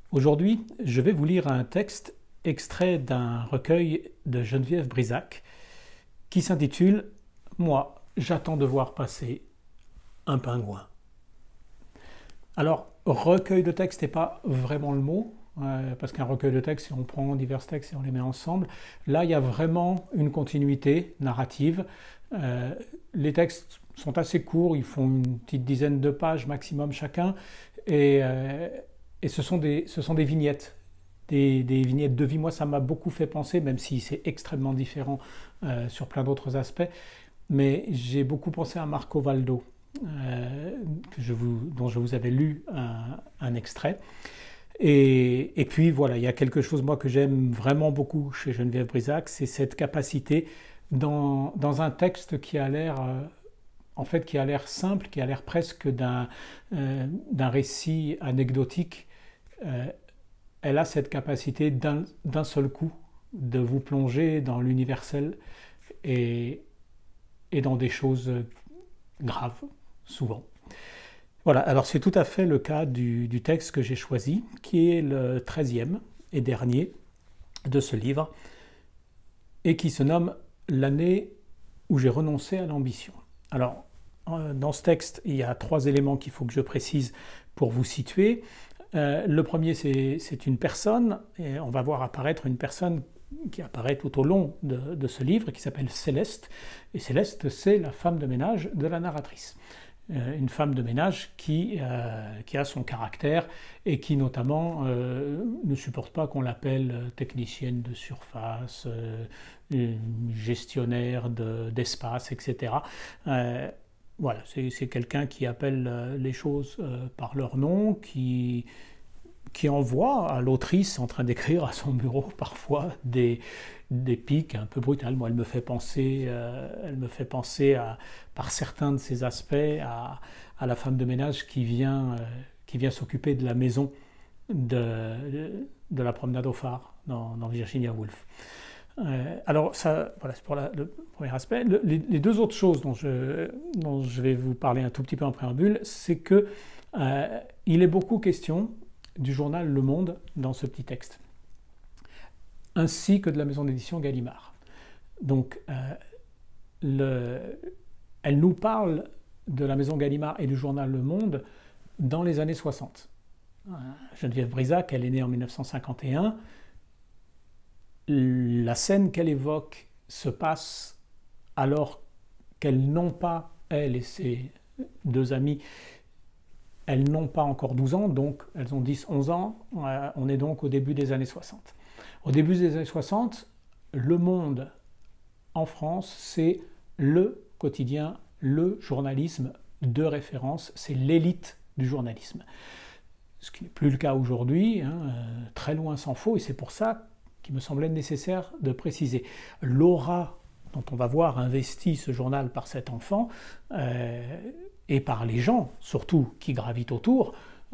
Aujourd'hui, je vais vous lire un texte extrait d'un recueil de Geneviève Brisac qui s'intitule « Moi, j'attends de voir passer un pingouin ». Alors, recueil de texte n'est pas vraiment le mot, parce qu'un recueil de texte, si on prend divers textes et on les met ensemble, là, il y a vraiment une continuité narrative. Les textes sont assez courts, ils font une petite dizaine de pages maximum chacun, et ce sont des vignettes. Des vignettes de vie. Moi, ça m'a beaucoup fait penser, même si c'est extrêmement différent sur plein d'autres aspects, mais j'ai beaucoup pensé à Marco Valdo, dont je vous avais lu un extrait. Et puis voilà, il y a quelque chose moi que j'aime vraiment beaucoup chez Geneviève Brisac, c'est cette capacité dans un texte qui a l'air en fait qui a l'air simple, qui a l'air presque d'un récit anecdotique. Elle a cette capacité d'un seul coup de vous plonger dans l'universel et dans des choses graves, souvent. Voilà, alors c'est tout à fait le cas du texte que j'ai choisi, qui est le 13e et dernier de ce livre, et qui se nomme « L'année où j'ai renoncé à l'ambition ». Alors, dans ce texte, il y a 3 éléments qu'il faut que je précise pour vous situer. Le premier, c'est une personne, et on va voir apparaître une personne qui apparaît tout au long de ce livre, qui s'appelle Céleste. Et Céleste, c'est la femme de ménage de la narratrice. Une femme de ménage qui a son caractère et qui notamment ne supporte pas qu'on l'appelle technicienne de surface, gestionnaire d'espace, etc. Voilà, c'est quelqu'un qui appelle les choses par leur nom, qui envoie à l'autrice en train d'écrire à son bureau parfois des piques un peu brutales. Moi, elle me fait penser par certains de ses aspects à la femme de ménage qui vient s'occuper de la maison de la promenade au phare dans Virginia Woolf. Alors ça, voilà, c'est pour le premier aspect. Les 2 autres choses dont je vais vous parler un tout petit peu en préambule, c'est que il est beaucoup question du journal Le Monde dans ce petit texte, ainsi que de la maison d'édition Gallimard. Donc, elle nous parle de la maison Gallimard et du journal Le Monde dans les années 60. Geneviève Brisac, elle est née en 1951. La scène qu'elle évoque se passe alors qu'elles n'ont pas, elle et ses 2 amies, elles n'ont pas encore 12 ans, donc elles ont 10-11 ans, on est donc au début des années 60. Au début des années 60, Le Monde en France, c'est le quotidien, le journalisme de référence, c'est l'élite du journalisme. Ce qui n'est plus le cas aujourd'hui, hein, très loin s'en faut, et c'est pour ça qu'il me semblait nécessaire de préciser. L'aura dont on va voir investi ce journal par cet enfant, et par les gens, surtout, qui gravitent autour,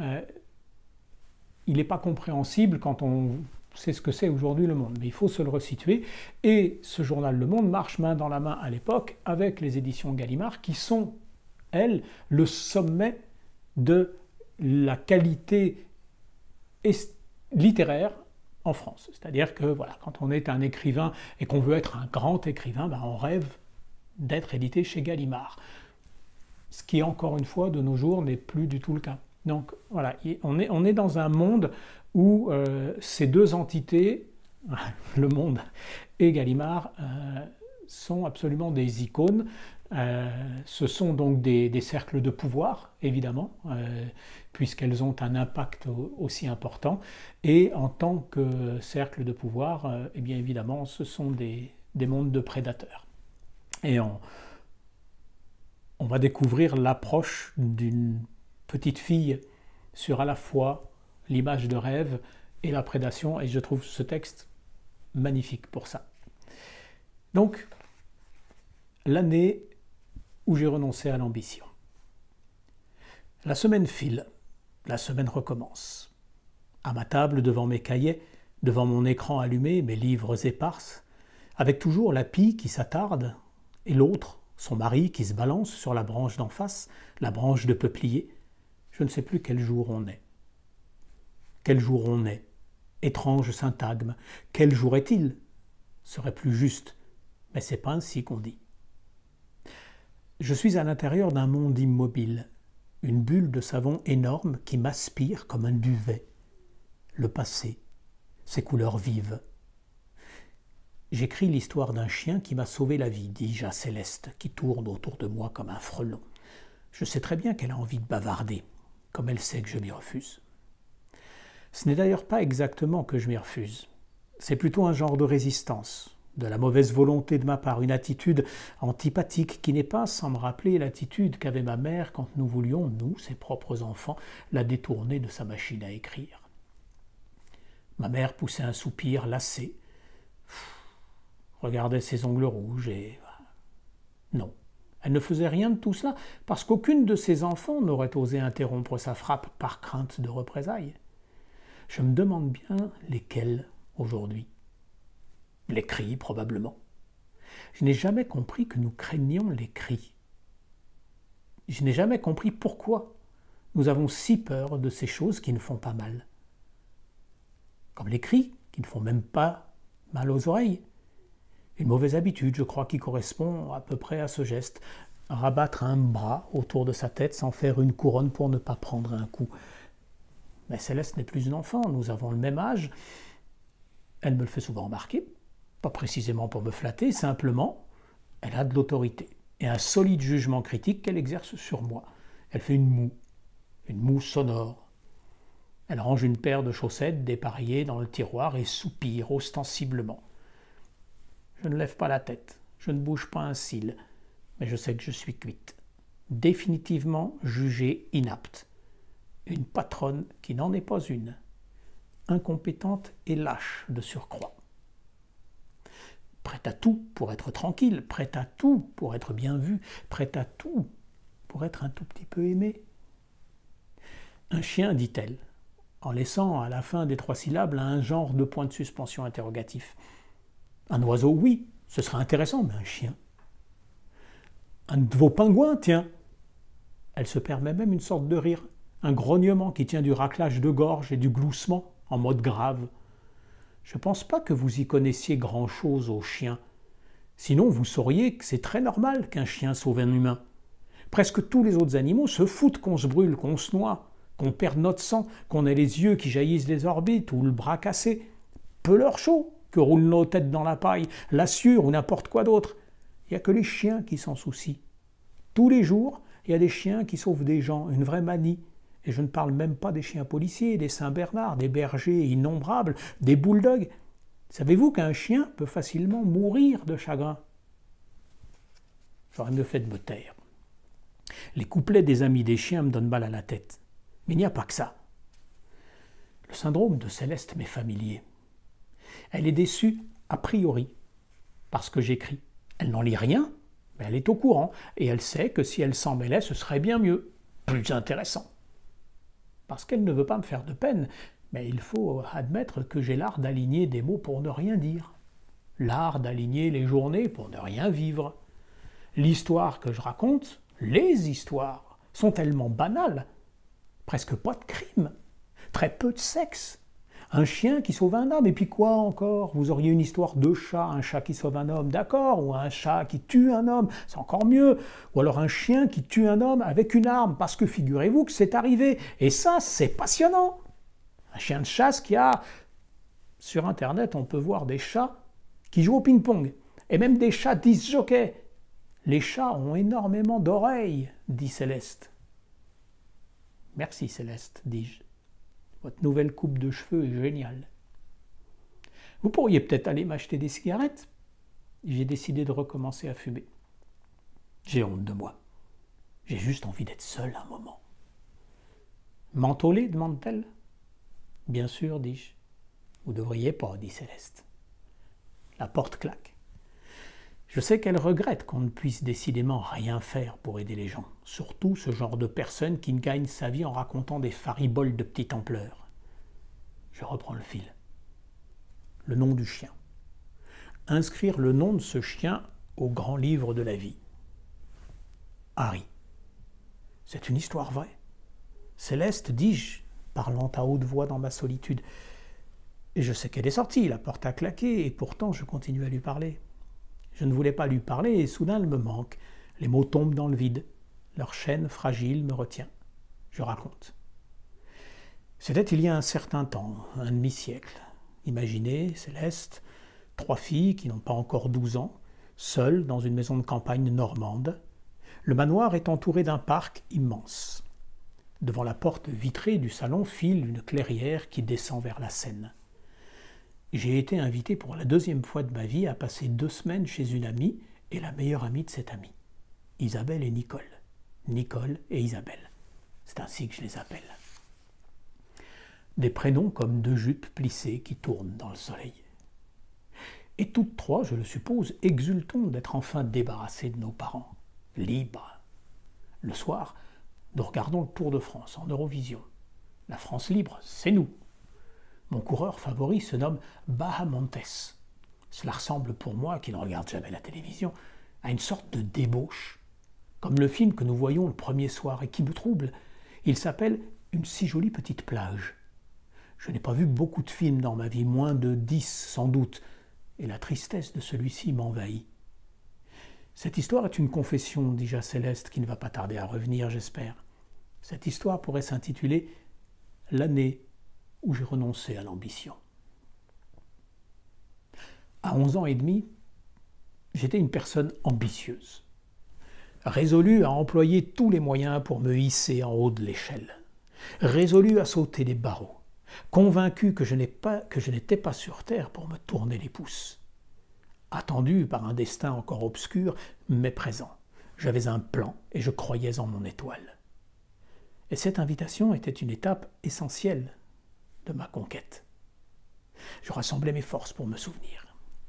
il n'est pas compréhensible quand on sait ce que c'est aujourd'hui Le Monde. Mais il faut se le resituer. Et ce journal Le Monde marche main dans la main à l'époque avec les éditions Gallimard, qui sont, elles, le sommet de la qualité littéraire en France. C'est-à-dire que voilà, quand on est un écrivain et qu'on veut être un grand écrivain, ben on rêve d'être édité chez Gallimard. Ce qui, encore une fois, de nos jours, n'est plus du tout le cas. Donc voilà, on est dans un monde où ces 2 entités, Le Monde et Gallimard, sont absolument des icônes. Ce sont donc des cercles de pouvoir, évidemment, puisqu'elles ont un impact aussi important. Et en tant que cercle de pouvoir, eh bien évidemment, ce sont des mondes de prédateurs. Et on va découvrir l'approche d'une petite fille sur à la fois l'image de rêve et la prédation, et je trouve ce texte magnifique pour ça. Donc, l'année où j'ai renoncé à l'ambition. La semaine file, la semaine recommence. À ma table, devant mes cahiers, devant mon écran allumé, mes livres éparses, avec toujours la pie qui s'attarde, et l'autre, son mari qui se balance sur la branche d'en face, la branche de peuplier. Je ne sais plus quel jour on est. Quel jour on est? Étrange syntagme. Quel jour est-il? Serait plus juste, mais c'est pas ainsi qu'on dit. Je suis à l'intérieur d'un monde immobile, une bulle de savon énorme qui m'aspire comme un duvet. Le passé, ses couleurs vives. J'écris l'histoire d'un chien qui m'a sauvé la vie, dis-je à Céleste, qui tourne autour de moi comme un frelon. Je sais très bien qu'elle a envie de bavarder, comme elle sait que je m'y refuse. Ce n'est d'ailleurs pas exactement que je m'y refuse. C'est plutôt un genre de résistance, de la mauvaise volonté de ma part, une attitude antipathique qui n'est pas sans me rappeler l'attitude qu'avait ma mère quand nous voulions, nous, ses propres enfants, la détourner de sa machine à écrire. Ma mère poussait un soupir lassé, regardait ses ongles rouges et... Non, elle ne faisait rien de tout cela parce qu'aucune de ses enfants n'aurait osé interrompre sa frappe par crainte de représailles. Je me demande bien lesquels aujourd'hui. Les cris, probablement. Je n'ai jamais compris que nous craignions les cris. Je n'ai jamais compris pourquoi nous avons si peur de ces choses qui ne font pas mal. Comme les cris, qui ne font même pas mal aux oreilles. Une mauvaise habitude, je crois, qui correspond à peu près à ce geste. Rabattre un bras autour de sa tête sans faire une couronne pour ne pas prendre un coup. Mais Céleste n'est plus une enfant, nous avons le même âge. Elle me le fait souvent remarquer, pas précisément pour me flatter, simplement, elle a de l'autorité et un solide jugement critique qu'elle exerce sur moi. Elle fait une moue sonore. Elle range une paire de chaussettes dépareillées dans le tiroir et soupire ostensiblement. Je ne lève pas la tête, je ne bouge pas un cil, mais je sais que je suis cuite. Définitivement jugée inapte. Une patronne qui n'en est pas une. Incompétente et lâche de surcroît. Prête à tout pour être tranquille, prête à tout pour être bien vue, prête à tout pour être un tout petit peu aimée. Un chien, dit-elle, en laissant à la fin des 3 syllabes un genre de point de suspension interrogatif. Un oiseau, oui, ce serait intéressant, mais un chien. Un de vos pingouins, tiens. Elle se permet même une sorte de rire. Un grognement qui tient du raclage de gorge et du gloussement en mode grave. Je ne pense pas que vous y connaissiez grand-chose aux chiens. Sinon, vous sauriez que c'est très normal qu'un chien sauve un humain. Presque tous les autres animaux se foutent qu'on se brûle, qu'on se noie, qu'on perde notre sang, qu'on ait les yeux qui jaillissent des orbites ou le bras cassé. Peu leur chaud que roulent nos têtes dans la paille, la sueur ou n'importe quoi d'autre. Il n'y a que les chiens qui s'en soucient. Tous les jours, il y a des chiens qui sauvent des gens, une vraie manie. Et je ne parle même pas des chiens policiers, des Saint-Bernard, des bergers innombrables, des bulldogs. Savez-vous qu'un chien peut facilement mourir de chagrin? J'aurais mieux fait de me taire. Les couplets des amis des chiens me donnent mal à la tête. Mais il n'y a pas que ça. Le syndrome de Céleste m'est familier. Elle est déçue a priori parce que j'écris. Elle n'en lit rien, mais elle est au courant. Et elle sait que si elle s'en mêlait, ce serait bien mieux, plus intéressant. Parce qu'elle ne veut pas me faire de peine, mais il faut admettre que j'ai l'art d'aligner des mots pour ne rien dire, l'art d'aligner les journées pour ne rien vivre. L'histoire que je raconte, les histoires, sont tellement banales, presque pas de crime, très peu de sexe. Un chien qui sauve un homme, et puis quoi encore? Vous auriez une histoire de chat, un chat qui sauve un homme, d'accord, ou un chat qui tue un homme, c'est encore mieux. Ou alors un chien qui tue un homme avec une arme, parce que figurez-vous que c'est arrivé. Et ça, c'est passionnant. Un chien de chasse qui a... Sur Internet, on peut voir des chats qui jouent au ping-pong, et même des chats disjockeys. Les chats ont énormément d'oreilles, dit Céleste. Merci Céleste, dis-je. Votre nouvelle coupe de cheveux est géniale. Vous pourriez peut-être aller m'acheter des cigarettes. J'ai décidé de recommencer à fumer. J'ai honte de moi. J'ai juste envie d'être seul un moment. Mentholé, demande-t-elle. Bien sûr, dis-je. Vous ne devriez pas, dit Céleste. La porte claque. Je sais qu'elle regrette qu'on ne puisse décidément rien faire pour aider les gens, surtout ce genre de personne qui ne gagne sa vie en racontant des fariboles de petite ampleur. Je reprends le fil. Le nom du chien. Inscrire le nom de ce chien au grand livre de la vie. Harry. C'est une histoire vraie. Céleste, dis-je, parlant à haute voix dans ma solitude. Et je sais qu'elle est sortie, la porte a claqué, et pourtant je continue à lui parler. Je ne voulais pas lui parler, et soudain elle me manque. Les mots tombent dans le vide. Leur chaîne fragile me retient. Je raconte. C'était il y a un certain temps, un demi-siècle. Imaginez, Céleste, 3 filles qui n'ont pas encore 12 ans, seules dans une maison de campagne normande. Le manoir est entouré d'un parc immense. Devant la porte vitrée du salon file une clairière qui descend vers la Seine. J'ai été invité pour la 2e fois de ma vie à passer 2 semaines chez une amie et la meilleure amie de cette amie, Isabelle et Nicole. Nicole et Isabelle. C'est ainsi que je les appelle. Des prénoms comme 2 jupes plissées qui tournent dans le soleil. Et toutes 3, je le suppose, exultons d'être enfin débarrassés de nos parents, libres. Le soir, nous regardons le Tour de France en Eurovision. La France libre, c'est nous. Mon coureur favori se nomme Bahamontes. Cela ressemble pour moi, qui ne regarde jamais la télévision, à une sorte de débauche. Comme le film que nous voyons le premier soir et qui me trouble. Il s'appelle « Une si jolie petite plage ». Je n'ai pas vu beaucoup de films dans ma vie, moins de 10 sans doute, et la tristesse de celui-ci m'envahit. Cette histoire est une confession, dis-je à Céleste, qui ne va pas tarder à revenir, j'espère. Cette histoire pourrait s'intituler « L'année où j'ai renoncé à l'ambition ». À 11 ans et demi, j'étais une personne ambitieuse, résolue à employer tous les moyens pour me hisser en haut de l'échelle, résolue à sauter les barreaux, convaincu que je n'étais pas sur terre pour me tourner les pouces. Attendu par un destin encore obscur, mais présent. J'avais un plan et je croyais en mon étoile. Et cette invitation était une étape essentielle de ma conquête. Je rassemblais mes forces pour me souvenir.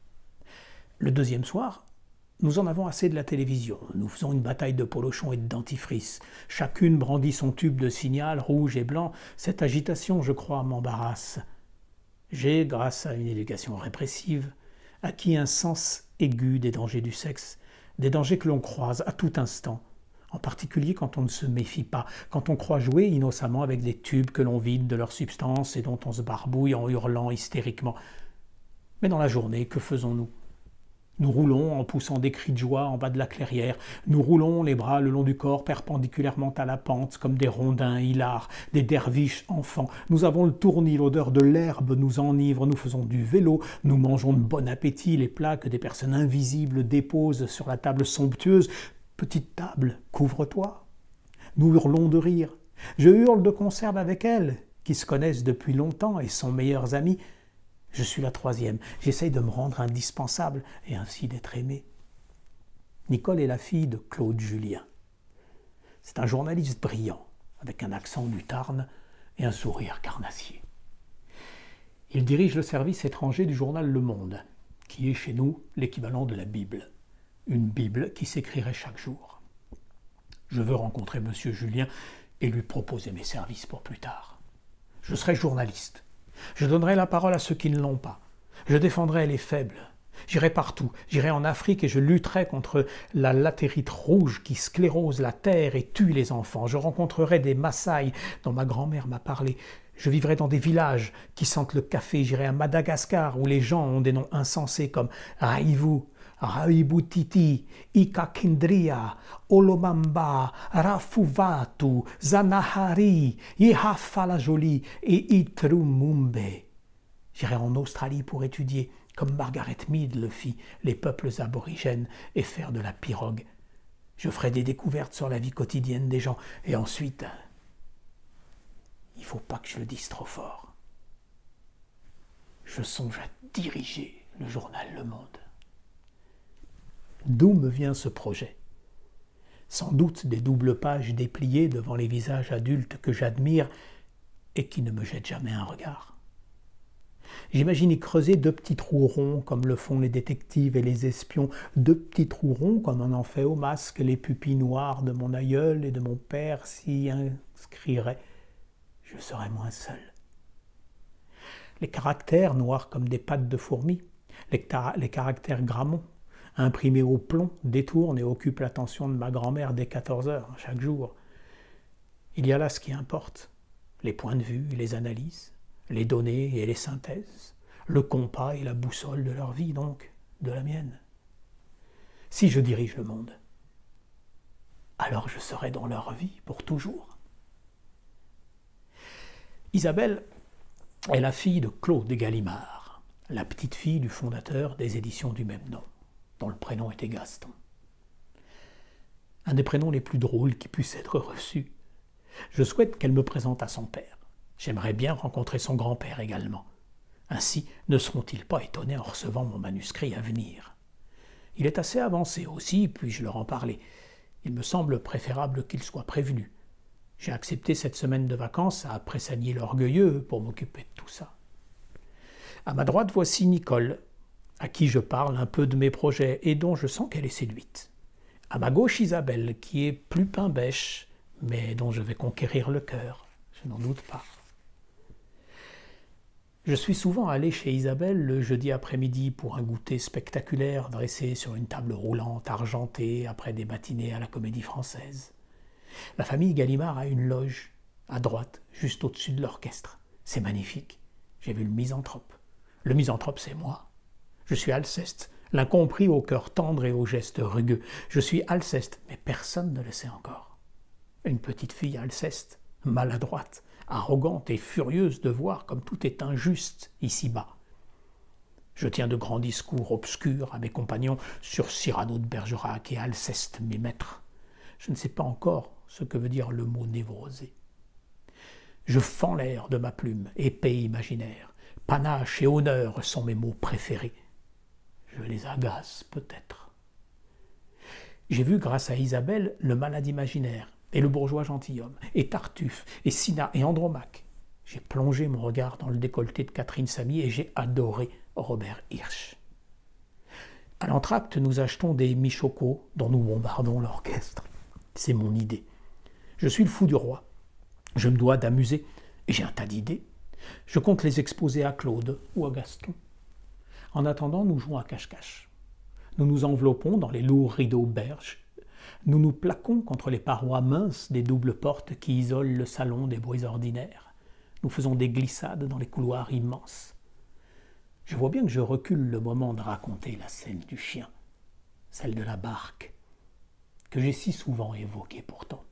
Le 2e soir, nous en avons assez de la télévision. Nous faisons une bataille de polochons et de dentifrice. Chacune brandit son tube de signal, rouge et blanc. Cette agitation, je crois, m'embarrasse. J'ai, grâce à une éducation répressive, acquis un sens aigu des dangers du sexe, des dangers que l'on croise à tout instant, en particulier quand on ne se méfie pas, quand on croit jouer innocemment avec des tubes que l'on vide de leur substance et dont on se barbouille en hurlant hystériquement. Mais dans la journée, que faisons-nous ? Nous roulons en poussant des cris de joie en bas de la clairière. Nous roulons les bras le long du corps perpendiculairement à la pente comme des rondins hilars, des derviches enfants. Nous avons le tournis, l'odeur de l'herbe nous enivre. Nous faisons du vélo. Nous mangeons de bon appétit les plats que des personnes invisibles déposent sur la table somptueuse. Petite table, couvre-toi. Nous hurlons de rire. Je hurle de conserve avec elles, qui se connaissent depuis longtemps et sont meilleures amies. Je suis la 3e. J'essaye de me rendre indispensable et ainsi d'être aimé. Nicole est la fille de Claude Julien. C'est un journaliste brillant, avec un accent du Tarn et un sourire carnassier. Il dirige le service étranger du journal Le Monde, qui est chez nous l'équivalent de la Bible. Une Bible qui s'écrirait chaque jour. Je veux rencontrer M. Julien et lui proposer mes services pour plus tard. Je serai journaliste. Je donnerai la parole à ceux qui ne l'ont pas. Je défendrai les faibles. J'irai partout. J'irai en Afrique et je lutterai contre la latérite rouge qui sclérose la terre et tue les enfants. Je rencontrerai des Maasai dont ma grand-mère m'a parlé. Je vivrai dans des villages qui sentent le café. J'irai à Madagascar où les gens ont des noms insensés comme Raivu, Raibutiti, Ikakindria, Olomamba, Rafuvatu, Zanahari, Ihafalajoli et Itrumumbe. J'irai en Australie pour étudier, comme Margaret Mead le fit, les peuples aborigènes et faire de la pirogue. Je ferai des découvertes sur la vie quotidienne des gens et ensuite, il ne faut pas que je le dise trop fort. Je songe à diriger le journal Le Monde. D'où me vient ce projet? Sans doute des doubles pages dépliées devant les visages adultes que j'admire et qui ne me jettent jamais un regard. J'imagine y creuser 2 petits trous ronds comme le font les détectives et les espions, 2 petits trous ronds comme on en fait au masque les pupilles noires de mon aïeul et de mon père s'y inscriraient. Je serais moins seul. Les caractères noirs comme des pattes de fourmis, les caractères Grammont, imprimés au plomb, détournent et occupent l'attention de ma grand-mère dès 14 heures chaque jour. Il y a là ce qui importe. les points de vue et les analyses, les données et les synthèses, le compas et la boussole de leur vie, donc de la mienne. Si je dirige le monde, alors je serai dans leur vie pour toujours. Isabelle est la fille de Claude Gallimard, la petite fille du fondateur des éditions du même nom, dont le prénom était Gaston. Un des prénoms les plus drôles qui puissent être reçus. Je souhaite qu'elle me présente à son père. J'aimerais bien rencontrer son grand-père également. Ainsi ne seront-ils pas étonnés en recevant mon manuscrit à venir. Il est assez avancé aussi, puis-je leur en parler. Il me semble préférable qu'ils soient prévenus. J'ai accepté cette semaine de vacances à Pressagny l'Orgueilleux pour m'occuper de tout ça. À ma droite, voici Nicole, à qui je parle un peu de mes projets et dont je sens qu'elle est séduite. À ma gauche, Isabelle, qui est plus pain-bêche, mais dont je vais conquérir le cœur, je n'en doute pas. Je suis souvent allé chez Isabelle le jeudi après-midi pour un goûter spectaculaire dressé sur une table roulante argentée après des matinées à la Comédie-Française. La famille Gallimard a une loge, à droite, juste au-dessus de l'orchestre. C'est magnifique. J'ai vu le misanthrope. Le misanthrope, c'est moi. Je suis Alceste, l'incompris au cœur tendre et aux gestes rugueux. Je suis Alceste, mais personne ne le sait encore. Une petite fille Alceste, maladroite, arrogante et furieuse de voir comme tout est injuste ici-bas. Je tiens de grands discours obscurs à mes compagnons sur Cyrano de Bergerac et Alceste, mes maîtres. Je ne sais pas encore ce que veut dire le mot névrosé. Je fends l'air de ma plume, épée imaginaire. Panache et honneur sont mes mots préférés. Je les agace peut-être. J'ai vu grâce à Isabelle le malade imaginaire, et le bourgeois gentilhomme, et Tartuffe, et Cinna, et Andromaque. J'ai plongé mon regard dans le décolleté de Catherine Samy et j'ai adoré Robert Hirsch. À l'entracte, nous achetons des michocos dont nous bombardons l'orchestre. C'est mon idée. Je suis le fou du roi. Je me dois d'amuser, et j'ai un tas d'idées. Je compte les exposer à Claude ou à Gaston. En attendant, nous jouons à cache-cache. Nous nous enveloppons dans les lourds rideaux berges. Nous nous plaquons contre les parois minces des doubles portes qui isolent le salon des bruits ordinaires. Nous faisons des glissades dans les couloirs immenses. Je vois bien que je recule le moment de raconter la scène du chien, celle de la barque, que j'ai si souvent évoquée pourtant.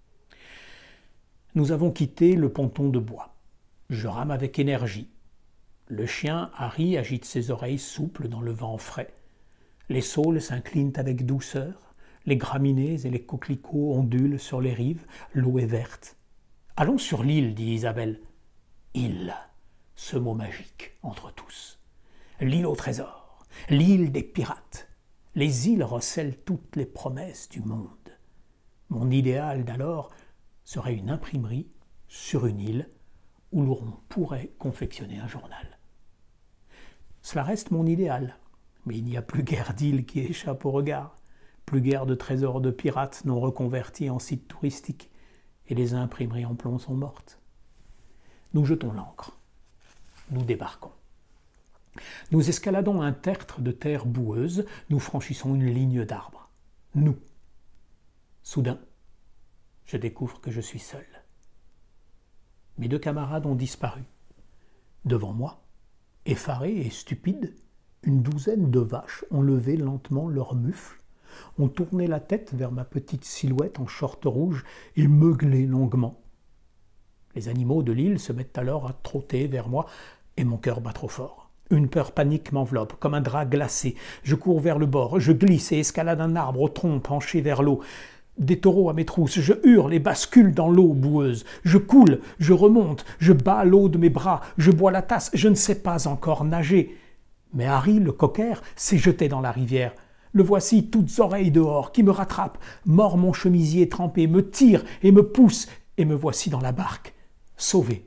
Nous avons quitté le ponton de bois. Je rame avec énergie. Le chien, Harry, agite ses oreilles souples dans le vent frais. Les saules s'inclinent avec douceur. Les graminées et les coquelicots ondulent sur les rives, l'eau est verte. « Allons sur l'île, dit Isabelle. »« Île, ce mot magique entre tous. L'île au trésor, l'île des pirates. Les îles recèlent toutes les promesses du monde. Mon idéal d'alors serait une imprimerie sur une île où l'on pourrait confectionner un journal. Cela reste mon idéal, mais il n'y a plus guère d'île qui échappe au regard. Plus guère de trésors de pirates non reconvertis en sites touristiques, et les imprimeries en plomb sont mortes. Nous jetons l'ancre. Nous débarquons. Nous escaladons un tertre de terre boueuse, nous franchissons une ligne d'arbres. Nous. Soudain, je découvre que je suis seul. Mes deux camarades ont disparu. Devant moi, effarés et stupides, une douzaine de vaches ont levé lentement leurs mufles, ont tourné la tête vers ma petite silhouette en short rouge et meuglaient longuement. Les animaux de l'île se mettent alors à trotter vers moi et mon cœur bat trop fort. Une peur panique m'enveloppe, comme un drap glacé. Je cours vers le bord, je glisse et escalade un arbre au tronc penché vers l'eau. Des taureaux à mes trousses, je hurle et bascule dans l'eau boueuse. Je coule, je remonte, je bats l'eau de mes bras, je bois la tasse, je ne sais pas encore nager. Mais Harry, le cocker, s'est jeté dans la rivière. Le voici toutes oreilles dehors, qui me rattrape, mord mon chemisier trempé, me tire et me pousse, et me voici dans la barque, sauvé.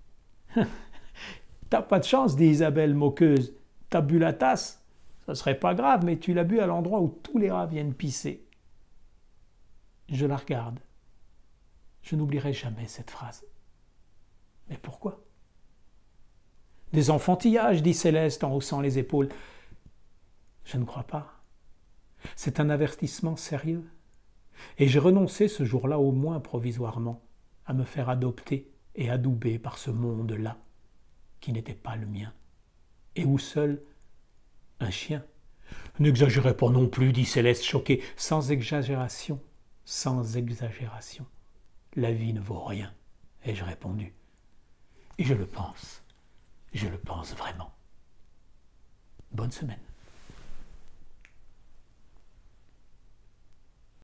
T'as pas de chance, dit Isabelle moqueuse. T'as bu la tasse, ça serait pas grave, mais tu l'as bu à l'endroit où tous les rats viennent pisser. Je la regarde. Je n'oublierai jamais cette phrase. Mais pourquoi? Des enfantillages, dit Céleste en haussant les épaules. Je ne crois pas. C'est un avertissement sérieux. Et j'ai renoncé ce jour-là au moins provisoirement à me faire adopter et adoubé par ce monde-là, qui n'était pas le mien, et où seul un chien. N'exagérez pas non plus, dit Céleste choquée, sans exagération, sans exagération. La vie ne vaut rien, ai-je répondu. Et je le pense vraiment. Bonne semaine.